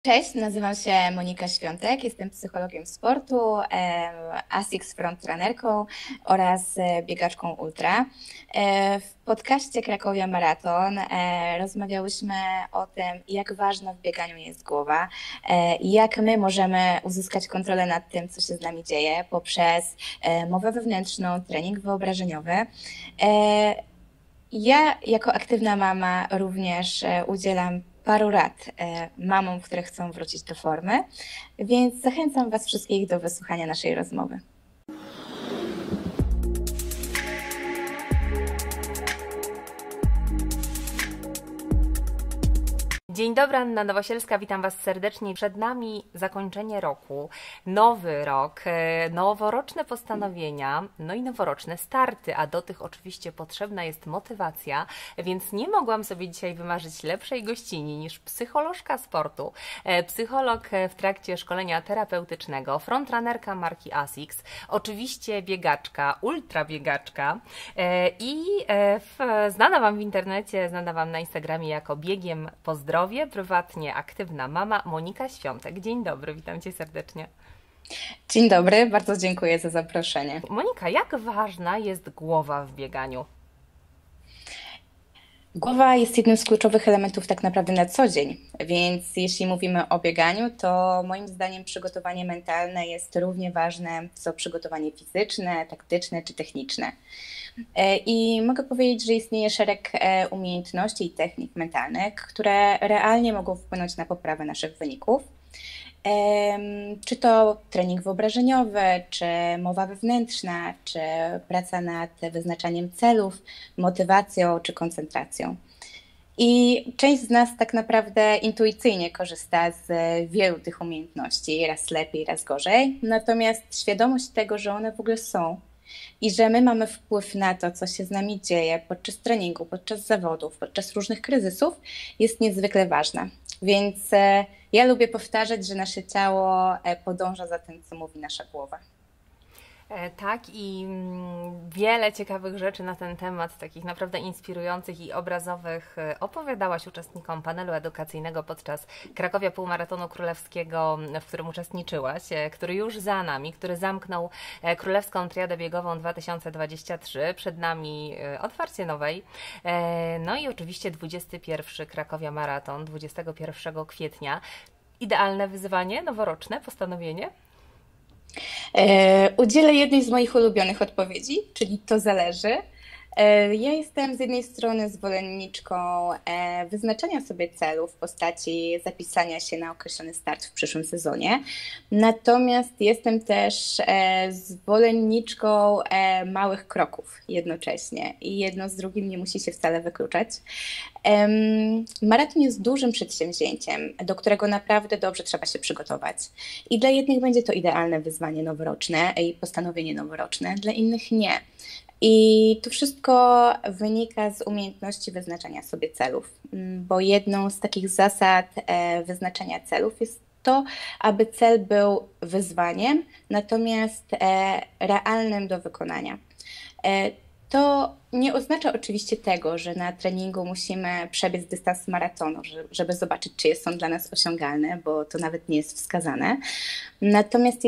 Cześć, nazywam się Monika Świątek, jestem psychologiem sportu, ASICS frontrunnerką oraz biegaczką ultra. W podcaście Krakowia Maraton rozmawiałyśmy o tym, jak ważna w bieganiu jest głowa i jak my możemy uzyskać kontrolę nad tym, co się z nami dzieje poprzez mowę wewnętrzną, trening wyobrażeniowy. Ja jako aktywna mama również udzielam paru rad mamom, które chcą wrócić do formy, więc zachęcam Was wszystkich do wysłuchania naszej rozmowy. Dzień dobry, Anna Nowosielska, witam Was serdecznie. Przed nami zakończenie roku, nowy rok, noworoczne postanowienia, no i noworoczne starty, a do tych oczywiście potrzebna jest motywacja, więc nie mogłam sobie dzisiaj wymarzyć lepszej gościni niż psycholożka sportu, psycholog w trakcie szkolenia terapeutycznego, frontrunnerka marki ASICS, oczywiście biegaczka, ultrabiegaczka i znana Wam w internecie, znana Wam na Instagramie jako Biegiem po zdrowiu, prywatnie aktywna mama Monika Świątek. Dzień dobry, witam Cię serdecznie. Dzień dobry, bardzo dziękuję za zaproszenie. Monika, jak ważna jest głowa w bieganiu? Głowa jest jednym z kluczowych elementów tak naprawdę na co dzień, więc jeśli mówimy o bieganiu, to moim zdaniem przygotowanie mentalne jest równie ważne co przygotowanie fizyczne, taktyczne czy techniczne. I mogę powiedzieć, że istnieje szereg umiejętności i technik mentalnych, które realnie mogą wpłynąć na poprawę naszych wyników. Czy to trening wyobrażeniowy, czy mowa wewnętrzna, czy praca nad wyznaczaniem celów, motywacją czy koncentracją. I część z nas tak naprawdę intuicyjnie korzysta z wielu tych umiejętności, raz lepiej, raz gorzej, natomiast świadomość tego, że one w ogóle są i że my mamy wpływ na to, co się z nami dzieje podczas treningu, podczas zawodów, podczas różnych kryzysów, jest niezwykle ważna. Więc ja lubię powtarzać, że nasze ciało podąża za tym, co mówi nasza głowa. Tak, i wiele ciekawych rzeczy na ten temat, takich naprawdę inspirujących i obrazowych, opowiadałaś uczestnikom panelu edukacyjnego podczas Krakowia Półmaratonu Królewskiego, w którym uczestniczyłaś, który już za nami, który zamknął Królewską Triadę Biegową 2023. Przed nami otwarcie nowej. No i oczywiście 21 Krakowia Maraton 21 kwietnia. Idealne wyzwanie, noworoczne postanowienie? Udzielę jednej z moich ulubionych odpowiedzi, czyli to zależy. Ja jestem z jednej strony zwolenniczką wyznaczania sobie celu w postaci zapisania się na określony start w przyszłym sezonie, natomiast jestem też zwolenniczką małych kroków jednocześnie i jedno z drugim nie musi się wcale wykluczać. Maraton jest dużym przedsięwzięciem, do którego naprawdę dobrze trzeba się przygotować. I dla jednych będzie to idealne wyzwanie noworoczne i postanowienie noworoczne, dla innych nie. I to wszystko wynika z umiejętności wyznaczania sobie celów, bo jedną z takich zasad wyznaczania celów jest to, aby cel był wyzwaniem, natomiast realnym do wykonania. To nie oznacza oczywiście tego, że na treningu musimy przebiec dystans maratonu, żeby zobaczyć, czy jest on dla nas osiągalny, bo to nawet nie jest wskazane. Natomiast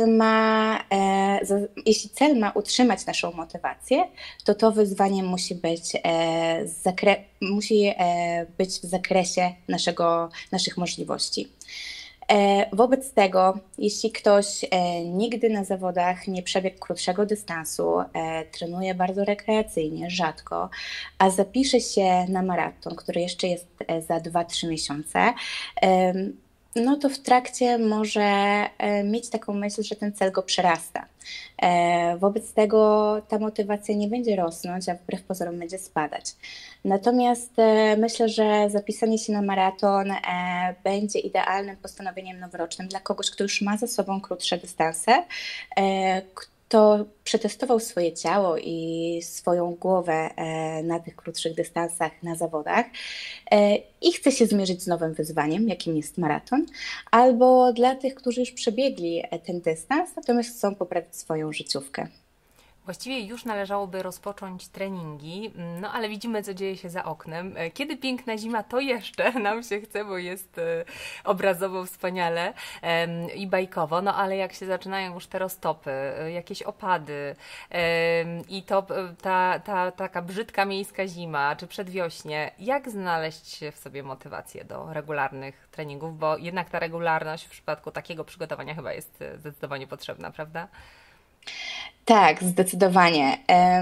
jeśli cel ma utrzymać naszą motywację, to wyzwanie musi być w zakresie naszych możliwości. Wobec tego, jeśli ktoś nigdy na zawodach nie przebiegł krótszego dystansu, trenuje bardzo rekreacyjnie, rzadko, a zapisze się na maraton, który jeszcze jest za 2-3 miesiące, no to w trakcie może mieć taką myśl, że ten cel go przerasta. Wobec tego ta motywacja nie będzie rosnąć, a wbrew pozorom będzie spadać. Natomiast myślę, że zapisanie się na maraton będzie idealnym postanowieniem noworocznym dla kogoś, kto już ma za sobą krótsze dystanse, kto przetestował swoje ciało i swoją głowę na tych krótszych dystansach, na zawodach i chce się zmierzyć z nowym wyzwaniem, jakim jest maraton, albo dla tych, którzy już przebiegli ten dystans, natomiast chcą poprawić swoją życiówkę. Właściwie już należałoby rozpocząć treningi, no ale widzimy, co dzieje się za oknem. Kiedy piękna zima, to jeszcze nam się chce, bo jest obrazowo wspaniale i bajkowo, no ale jak się zaczynają już te roztopy, jakieś opady i to ta taka brzydka miejska zima, czy przedwiośnie, jak znaleźć się w sobie motywację do regularnych treningów, bo jednak ta regularność w przypadku takiego przygotowania chyba jest zdecydowanie potrzebna, prawda? Tak, zdecydowanie.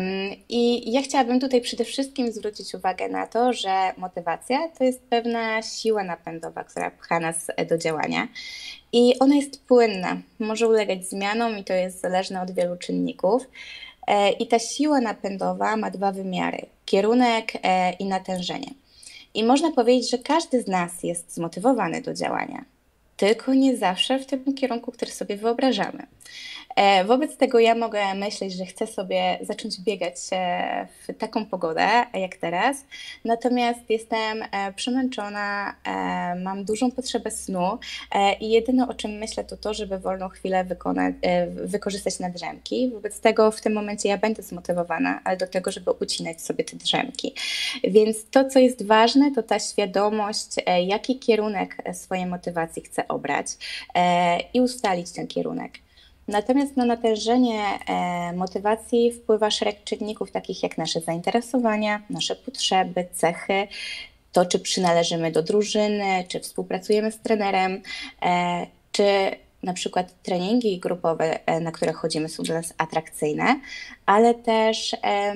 I ja chciałabym tutaj przede wszystkim zwrócić uwagę na to, że motywacja to jest pewna siła napędowa, która pcha nas do działania. I ona jest płynna, może ulegać zmianom i to jest zależne od wielu czynników. I ta siła napędowa ma dwa wymiary: kierunek i natężenie. I można powiedzieć, że każdy z nas jest zmotywowany do działania, tylko nie zawsze w tym kierunku, który sobie wyobrażamy. Wobec tego ja mogę myśleć, że chcę sobie zacząć biegać w taką pogodę jak teraz, natomiast jestem przemęczona, mam dużą potrzebę snu i jedyne o czym myślę to to, żeby wolną chwilę wykorzystać na drzemki. Wobec tego w tym momencie ja będę zmotywowana, ale do tego, żeby ucinać sobie te drzemki. Więc to, co jest ważne, to ta świadomość, jaki kierunek swojej motywacji chcę obrać i ustalić ten kierunek. Natomiast na natężenie motywacji wpływa szereg czynników, takich jak nasze zainteresowania, nasze potrzeby, cechy, to czy przynależymy do drużyny, czy współpracujemy z trenerem, czy na przykład treningi grupowe, na które chodzimy, są dla nas atrakcyjne, ale też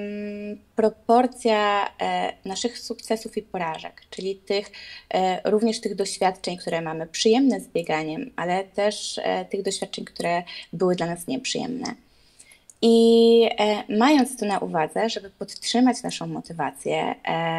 proporcja naszych sukcesów i porażek, czyli również tych doświadczeń, które mamy przyjemne z bieganiem, ale też tych doświadczeń, które były dla nas nieprzyjemne. I mając to na uwadze, żeby podtrzymać naszą motywację,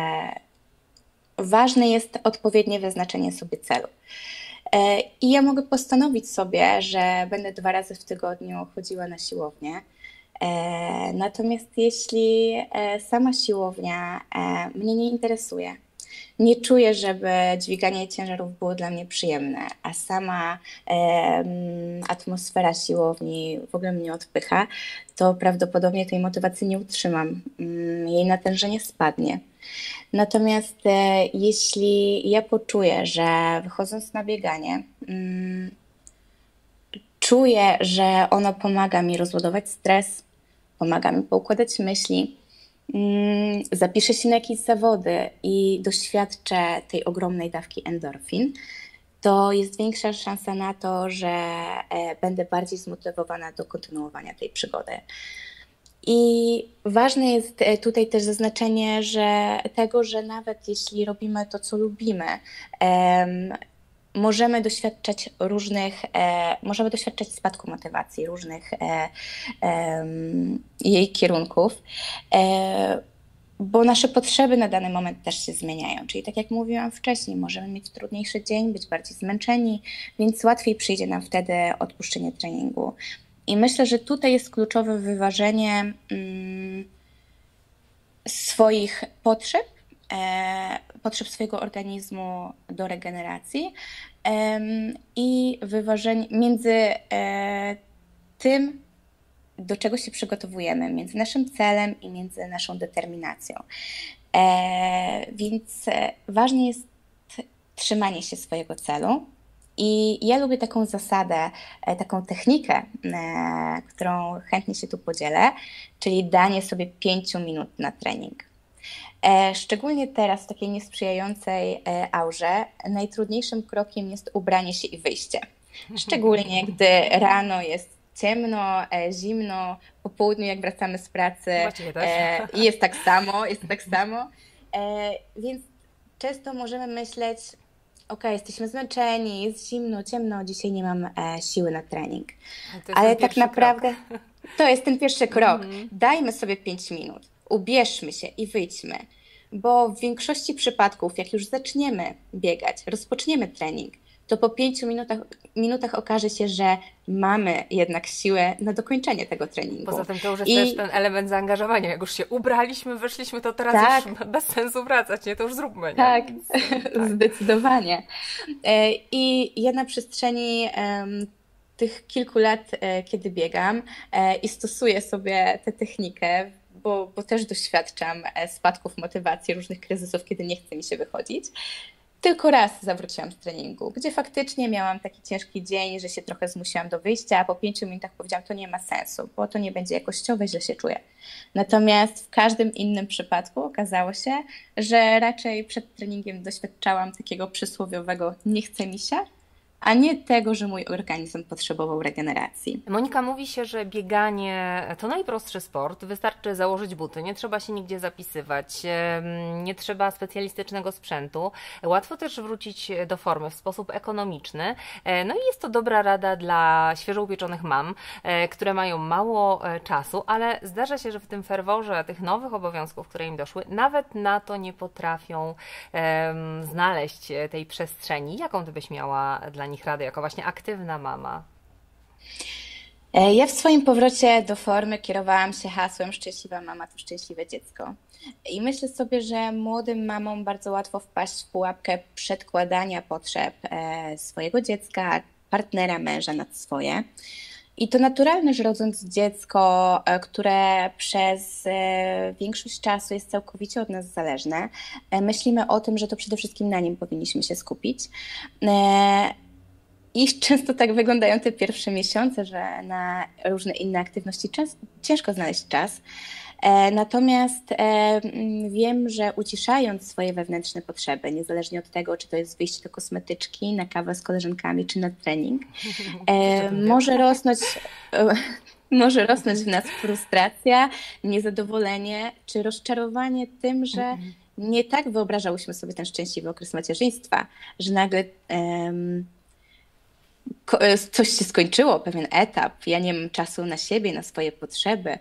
ważne jest odpowiednie wyznaczenie sobie celu. I ja mogę postanowić sobie, że będę 2 razy w tygodniu chodziła na siłownię. Natomiast jeśli sama siłownia mnie nie interesuje, nie czuję, żeby dźwiganie ciężarów było dla mnie przyjemne, a sama atmosfera siłowni w ogóle mnie odpycha, to prawdopodobnie tej motywacji nie utrzymam. Jej natężenie spadnie. Natomiast jeśli ja poczuję, że wychodząc na bieganie, czuję, że ono pomaga mi rozładować stres, pomaga mi poukładać myśli, zapiszę się na jakieś zawody i doświadczę tej ogromnej dawki endorfin, to jest większa szansa na to, że będę bardziej zmotywowana do kontynuowania tej przygody. I ważne jest tutaj też zaznaczenie, że nawet jeśli robimy to, co lubimy, możemy doświadczać spadku motywacji, różnych jej kierunków, bo nasze potrzeby na dany moment też się zmieniają. Czyli tak jak mówiłam wcześniej, możemy mieć trudniejszy dzień, być bardziej zmęczeni, więc łatwiej przyjdzie nam wtedy odpuszczenie treningu. I myślę, że tutaj jest kluczowe wyważenie swoich potrzeb swojego organizmu do regeneracji i wyważenie między tym, do czego się przygotowujemy, między naszym celem i między naszą determinacją. Więc ważne jest trzymanie się swojego celu. I ja lubię taką zasadę, taką technikę, którą chętnie się tu podzielę, czyli danie sobie 5 minut na trening. Szczególnie teraz w takiej niesprzyjającej aurze najtrudniejszym krokiem jest ubranie się i wyjście. Szczególnie gdy rano jest ciemno, zimno, po południu jak wracamy z pracy jest tak samo. Więc często możemy myśleć, jesteśmy zmęczeni, jest zimno, ciemno, dzisiaj nie mam siły na trening. Ale tak naprawdę to jest ten pierwszy krok. Dajmy sobie 5 minut, ubierzmy się i wyjdźmy. Bo w większości przypadków, jak już zaczniemy biegać, rozpoczniemy trening, to po 5 minutach okaże się, że mamy jednak siłę na dokończenie tego treningu. Poza tym to już jest też ten element zaangażowania. Jak już się ubraliśmy, wyszliśmy, to teraz już bez sensu wracać, nie? To już zróbmy. Nie? Tak, zdecydowanie. I ja na przestrzeni tych kilku lat, kiedy biegam i stosuję sobie tę technikę, bo też doświadczam spadków motywacji, różnych kryzysów, kiedy nie chce mi się wychodzić. Tylko raz zawróciłam z treningu, gdzie faktycznie miałam taki ciężki dzień, że się trochę zmusiłam do wyjścia, a po 5 minutach powiedziałam, to nie ma sensu, bo to nie będzie jakościowe, źle się czuję. Natomiast w każdym innym przypadku okazało się, że raczej przed treningiem doświadczałam takiego przysłowiowego nie chce mi się, a nie tego, że mój organizm potrzebował regeneracji. Monika, mówi się, że bieganie to najprostszy sport. Wystarczy założyć buty, nie trzeba się nigdzie zapisywać, nie trzeba specjalistycznego sprzętu. Łatwo też wrócić do formy w sposób ekonomiczny. No i jest to dobra rada dla świeżo upieczonych mam, które mają mało czasu, ale zdarza się, że w tym ferworze tych nowych obowiązków, które im doszły, nawet na to nie potrafią znaleźć tej przestrzeni. Jaką ty byś miała dla nich radę, jako właśnie aktywna mama? Ja w swoim powrocie do formy kierowałam się hasłem szczęśliwa mama to szczęśliwe dziecko. I myślę sobie, że młodym mamom bardzo łatwo wpaść w pułapkę przedkładania potrzeb swojego dziecka, partnera, męża nad swoje. I to naturalne, że rodząc dziecko, które przez większość czasu jest całkowicie od nas zależne, myślimy o tym, że to przede wszystkim na nim powinniśmy się skupić. I często tak wyglądają te pierwsze miesiące, że na różne inne aktywności ciężko znaleźć czas. Natomiast wiem, że uciszając swoje wewnętrzne potrzeby, niezależnie od tego, czy to jest wyjście do kosmetyczki, na kawę z koleżankami, czy na trening, może rosnąć, może rosnąć w nas frustracja, niezadowolenie, czy rozczarowanie tym, że nie tak wyobrażałyśmy sobie ten szczęśliwy okres macierzyństwa, że nagle coś się skończyło, pewien etap, ja nie mam czasu na siebie, na swoje potrzeby.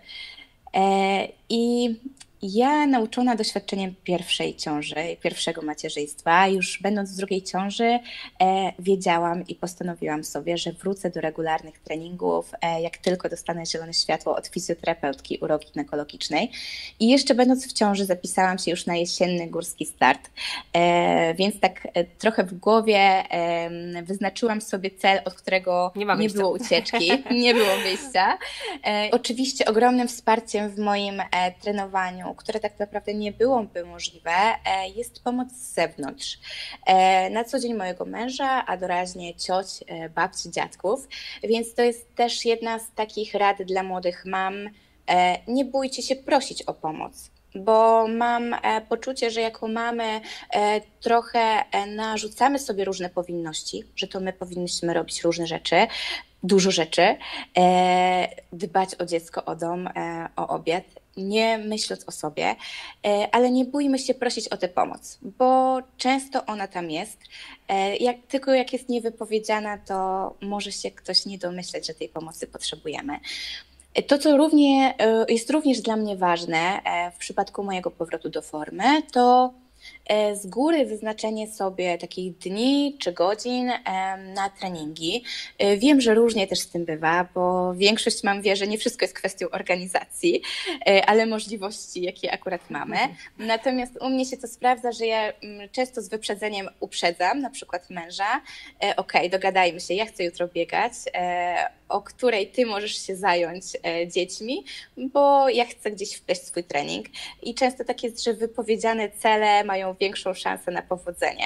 I ja nauczona doświadczeniem pierwszej ciąży, pierwszego macierzyństwa, już będąc w drugiej ciąży, wiedziałam i postanowiłam sobie, że wrócę do regularnych treningów, jak tylko dostanę zielone światło od fizjoterapeutki uroginekologicznej. I jeszcze będąc w ciąży zapisałam się już na jesienny górski start, więc tak trochę w głowie wyznaczyłam sobie cel, od którego nie było ucieczki, nie było wyjścia. Oczywiście ogromnym wsparciem w moim trenowaniu, które tak naprawdę nie byłoby możliwe, jest pomoc z zewnątrz. Na co dzień mojego męża, a doraźnie cioć, babci, dziadków, więc to jest też jedna z takich rad dla młodych mam. Nie bójcie się prosić o pomoc, bo mam poczucie, że jako mamy trochę narzucamy sobie różne powinności, że to my powinniśmy robić różne rzeczy, dużo rzeczy, dbać o dziecko, o dom, o obiad, nie myśląc o sobie, ale nie bójmy się prosić o tę pomoc, bo często ona tam jest. Tylko jak jest niewypowiedziana, to może się ktoś nie domyśleć, że tej pomocy potrzebujemy. To, co jest również dla mnie ważne w przypadku mojego powrotu do formy, to z góry wyznaczenie sobie takich dni czy godzin na treningi. Wiem, że różnie też z tym bywa, bo większość mam wie, że nie wszystko jest kwestią organizacji, ale możliwości, jakie akurat mamy. Natomiast u mnie się to sprawdza, że ja często z wyprzedzeniem uprzedzam, na przykład męża, okej, dogadajmy się, ja chcę jutro biegać, o której ty możesz się zająć dziećmi, bo ja chcę gdzieś wpleść swój trening. I często tak jest, że wypowiedziane cele mają większą szansę na powodzenie.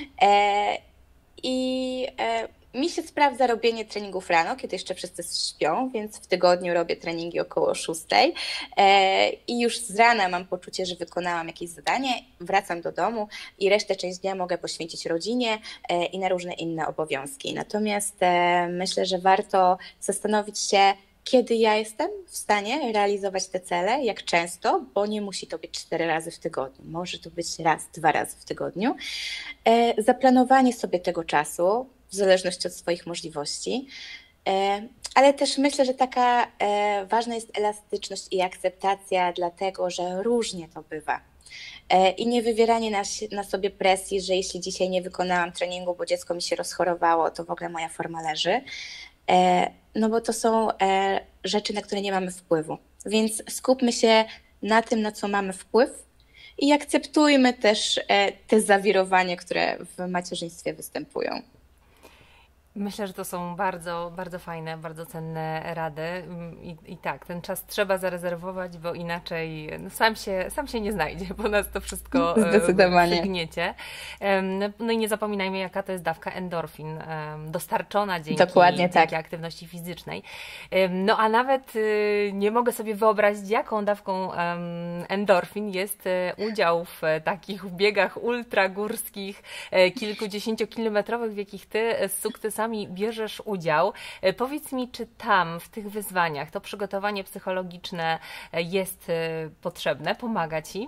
Mi się sprawdza robienie treningów rano, kiedy jeszcze wszyscy śpią, więc w tygodniu robię treningi około 6. I już z rana mam poczucie, że wykonałam jakieś zadanie, wracam do domu i resztę część dnia mogę poświęcić rodzinie i na różne inne obowiązki. Natomiast myślę, że warto zastanowić się, kiedy ja jestem w stanie realizować te cele, jak często, bo nie musi to być 4 razy w tygodniu, może to być raz, 2 razy w tygodniu. Zaplanowanie sobie tego czasu, w zależności od swoich możliwości, ale też myślę, że taka ważna jest elastyczność i akceptacja, dlatego że różnie to bywa. I nie wywieranie na sobie presji, że jeśli dzisiaj nie wykonałam treningu, bo dziecko mi się rozchorowało, to w ogóle moja forma leży. No bo to są rzeczy, na które nie mamy wpływu. Więc skupmy się na tym, na co mamy wpływ i akceptujmy też te zawirowania, które w macierzyństwie występują. Myślę, że to są bardzo, bardzo fajne, bardzo cenne rady. I tak, ten czas trzeba zarezerwować, bo inaczej no, sam się nie znajdzie, bo nas to wszystko Zdecydowanie. przygniecie. No i nie zapominajmy, jaka to jest dawka endorfin, dostarczona Dokładnie tak. dzięki aktywności fizycznej. No a nawet nie mogę sobie wyobrazić, jaką dawką endorfin jest udział w takich biegach ultragórskich, kilkudziesięciokilometrowych, w jakich ty z sukcesami bierzesz udział. Powiedz mi, czy tam, w tych wyzwaniach, to przygotowanie psychologiczne jest potrzebne, pomaga ci?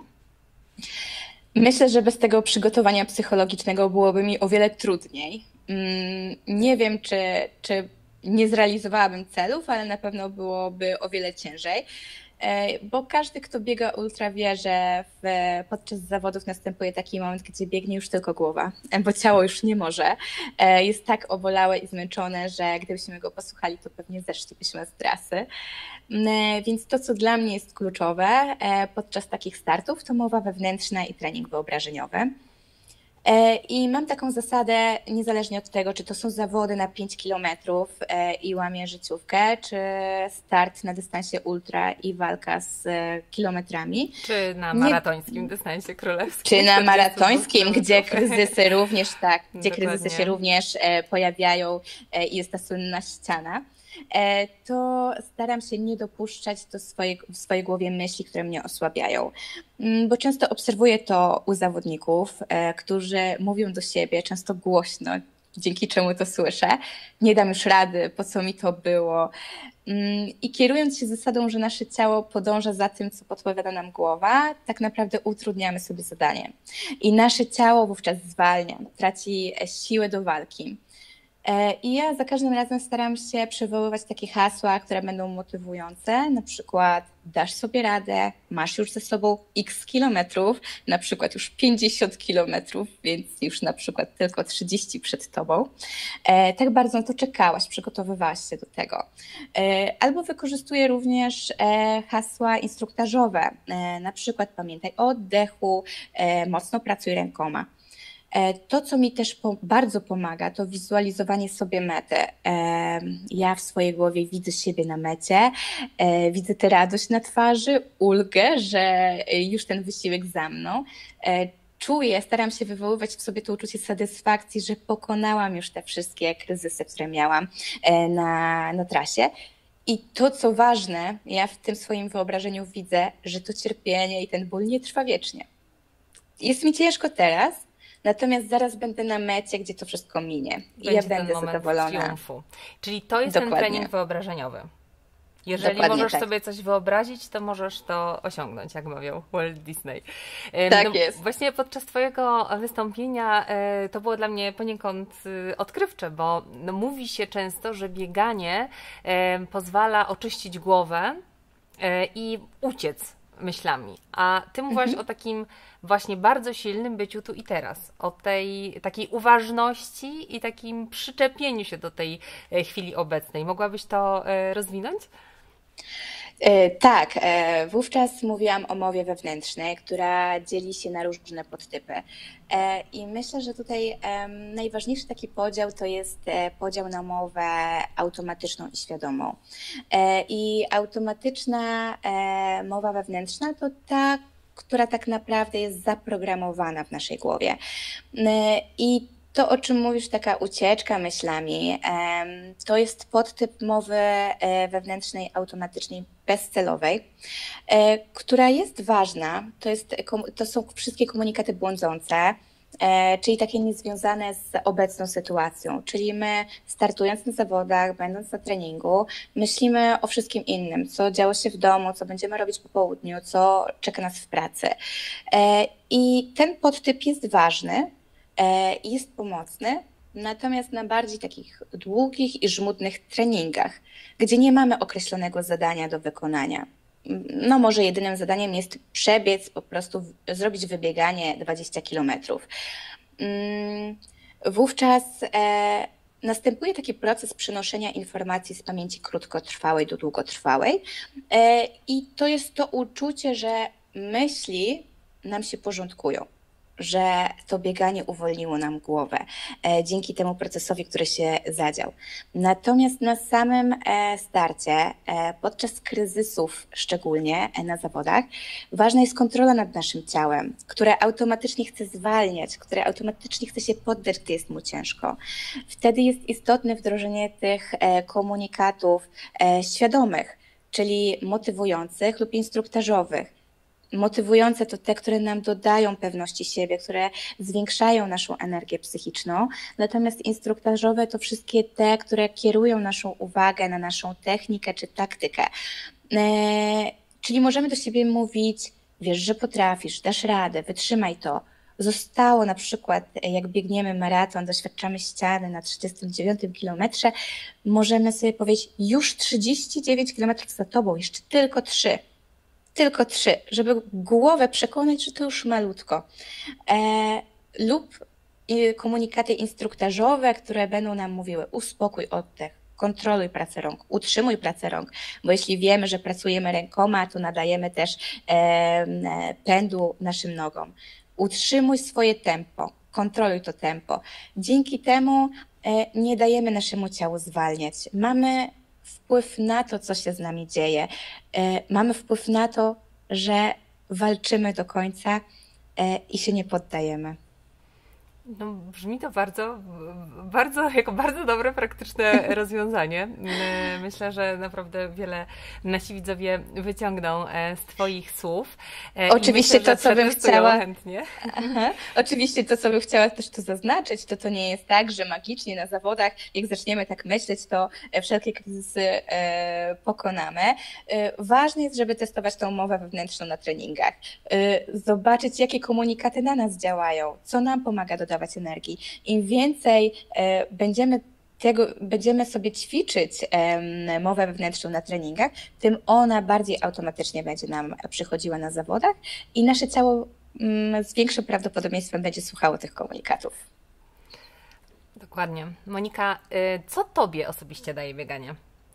Myślę, że bez tego przygotowania psychologicznego byłoby mi o wiele trudniej. Nie wiem, czy nie zrealizowałabym celów, ale na pewno byłoby o wiele ciężej. Bo każdy, kto biega ultra, wie, że podczas zawodów następuje taki moment, gdzie biegnie już tylko głowa, bo ciało już nie może. Jest tak obolałe i zmęczone, że gdybyśmy go posłuchali, to pewnie zeszlibyśmy z trasy. Więc to, co dla mnie jest kluczowe podczas takich startów, to mowa wewnętrzna i trening wyobrażeniowy. I mam taką zasadę, niezależnie od tego, czy to są zawody na 5 kilometrów i łamię życiówkę, czy start na dystansie ultra i walka z kilometrami. Czy na maratońskim dystansie królewskim. Czy na maratońskim, gdzie kryzysy również gdzie Dokładnie. kryzysy się również pojawiają i jest ta słynna ściana. To staram się nie dopuszczać w swojej głowie myśli, które mnie osłabiają. Bo często obserwuję to u zawodników, którzy mówią do siebie często głośno, dzięki czemu to słyszę. Nie dam już rady, po co mi to było. I kierując się zasadą, że nasze ciało podąża za tym, co podpowiada nam głowa, tak naprawdę utrudniamy sobie zadanie. I nasze ciało wówczas zwalnia, traci siłę do walki. I ja za każdym razem staram się przywoływać takie hasła, które będą motywujące, na przykład dasz sobie radę, masz już ze sobą x kilometrów, na przykład już 50 kilometrów, więc już na przykład tylko 30 przed tobą. Tak bardzo na to czekałaś, przygotowywałaś się do tego. Albo wykorzystuję również hasła instruktażowe, na przykład pamiętaj o oddechu, mocno pracuj rękoma. To, co mi też bardzo pomaga, to wizualizowanie sobie mety. Ja w swojej głowie widzę siebie na mecie, widzę tę radość na twarzy, ulgę, że już ten wysiłek za mną. Czuję, staram się wywoływać w sobie to uczucie satysfakcji, że pokonałam już te wszystkie kryzysy, które miałam na trasie. I to, co ważne, ja w tym swoim wyobrażeniu widzę, że to cierpienie i ten ból nie trwa wiecznie. Jest mi ciężko teraz, natomiast zaraz będę na mecie, gdzie to wszystko minie. I ja będę zadowolona. Triumfu. Czyli to jest Dokładnie. ten trening wyobrażeniowy. Jeżeli Dokładnie możesz tak. sobie coś wyobrazić, to możesz to osiągnąć, jak mawiał Walt Disney. Tak jest. Właśnie podczas twojego wystąpienia to było dla mnie poniekąd odkrywcze, bo mówi się często, że bieganie pozwala oczyścić głowę i uciec myślami. A ty mówiłaś o takim właśnie bardzo silnym byciu tu i teraz, o tej takiej uważności i takim przyczepieniu się do tej chwili obecnej. Mogłabyś to rozwinąć? Tak, wówczas mówiłam o mowie wewnętrznej, która dzieli się na różne podtypy. I myślę, że tutaj najważniejszy taki podział to jest podział na mowę automatyczną i świadomą. I automatyczna mowa wewnętrzna to ta, która tak naprawdę jest zaprogramowana w naszej głowie. I to, o czym mówisz, taka ucieczka myślami, to jest podtyp mowy wewnętrznej, automatycznej, bezcelowej, która jest ważna. To są wszystkie komunikaty błądzące, czyli takie niezwiązane z obecną sytuacją. Czyli my startując na zawodach, będąc na treningu, myślimy o wszystkim innym, co działo się w domu, co będziemy robić po południu, co czeka nas w pracy. I ten podtyp jest ważny, jest pomocny, natomiast na bardziej takich długich i żmudnych treningach, gdzie nie mamy określonego zadania do wykonania. No może jedynym zadaniem jest przebiec, po prostu zrobić wybieganie 20 kilometrów. Wówczas następuje taki proces przenoszenia informacji z pamięci krótkotrwałej do długotrwałej i to jest to uczucie, że myśli nam się porządkują. że to bieganie uwolniło nam głowę dzięki temu procesowi, który się zadział. Natomiast na samym starcie, podczas kryzysów szczególnie na zawodach, ważna jest kontrola nad naszym ciałem, które automatycznie chce zwalniać, które automatycznie chce się poddać, gdy jest mu ciężko. Wtedy jest istotne wdrożenie tych komunikatów świadomych, czyli motywujących lub instruktażowych. Motywujące to te, które nam dodają pewności siebie, które zwiększają naszą energię psychiczną, natomiast instruktażowe to wszystkie te, które kierują naszą uwagę na naszą technikę czy taktykę. Czyli możemy do siebie mówić, wiesz, że potrafisz, dasz radę, wytrzymaj to. Zostało na przykład, jak biegniemy maraton, doświadczamy ściany na 39 kilometrze, możemy sobie powiedzieć, już 39 kilometrów za tobą, jeszcze tylko 3. Tylko 3, żeby głowę przekonać, że to już malutko. Lub komunikaty instruktażowe, które będą nam mówiły uspokój oddech, kontroluj pracę rąk, utrzymuj pracę rąk, bo jeśli wiemy, że pracujemy rękoma, to nadajemy też pędu naszym nogom. Utrzymuj swoje tempo, kontroluj to tempo. Dzięki temu nie dajemy naszemu ciału zwalniać. Mamy wpływ na to, co się z nami dzieje. Mamy wpływ na to, że walczymy do końca i się nie poddajemy. No, brzmi to jako bardzo dobre, praktyczne rozwiązanie. Myślę, że naprawdę wiele nasi widzowie wyciągną z Twoich słów. Oczywiście myślę, to, co bym chciała. Chętnie. Aha. Oczywiście to, co bym chciała też tu zaznaczyć, to nie jest tak, że magicznie na zawodach, jak zaczniemy tak myśleć, to wszelkie kryzysy pokonamy. Ważne jest, żeby testować tą mowę wewnętrzną na treningach. Zobaczyć, jakie komunikaty na nas działają, co nam pomaga dodawać energii. Im więcej będziemy sobie ćwiczyć mowę wewnętrzną na treningach, tym ona bardziej automatycznie będzie nam przychodziła na zawodach i nasze ciało z większym prawdopodobieństwem będzie słuchało tych komunikatów. Dokładnie. Monika, co Tobie osobiście daje bieganie?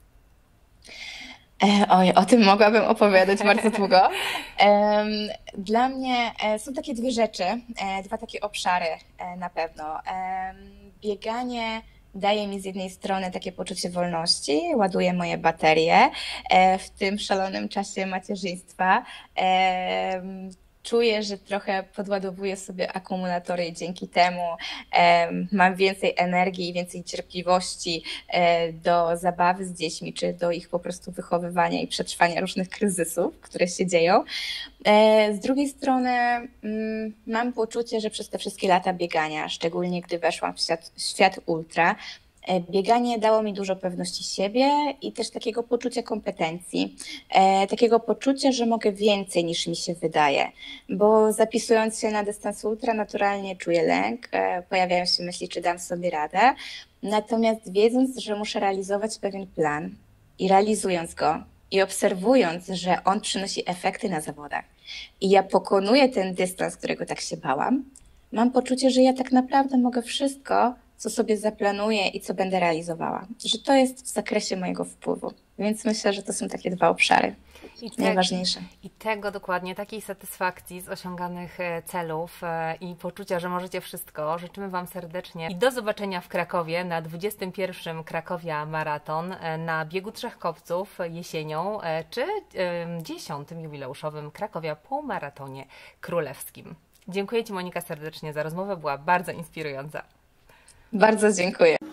Oj, o tym mogłabym opowiadać bardzo długo. Dla mnie są takie dwie rzeczy, dwa takie obszary na pewno. Bieganie daje mi z jednej strony takie poczucie wolności, ładuje moje baterie w tym szalonym czasie macierzyństwa. Czuję, że trochę podładowuję sobie akumulatory i dzięki temu mam więcej energii i więcej cierpliwości do zabawy z dziećmi, czy do ich po prostu wychowywania i przetrwania różnych kryzysów, które się dzieją. Z drugiej strony mam poczucie, że przez te wszystkie lata biegania, szczególnie gdy weszłam w świat ultra, bieganie dało mi dużo pewności siebie i też takiego poczucia kompetencji, takiego poczucia, że mogę więcej niż mi się wydaje, bo zapisując się na dystans ultra naturalnie czuję lęk, pojawiają się myśli, czy dam sobie radę, natomiast wiedząc, że muszę realizować pewien plan i realizując go i obserwując, że on przynosi efekty na zawodach i ja pokonuję ten dystans, którego tak się bałam, mam poczucie, że ja tak naprawdę mogę wszystko, co sobie zaplanuję i co będę realizowała. Że to jest w zakresie mojego wpływu. Więc myślę, że to są takie dwa obszary najważniejsze. I tego dokładnie, takiej satysfakcji z osiąganych celów i poczucia, że możecie wszystko. Życzymy Wam serdecznie i do zobaczenia w Krakowie na 21. Krakowia Maraton, na biegu Trzech Kopców jesienią, czy 10. jubileuszowym Krakowia Półmaratonie Królewskim. Dziękuję Ci, Monika, serdecznie za rozmowę. Była bardzo inspirująca. Bardzo dziękuję.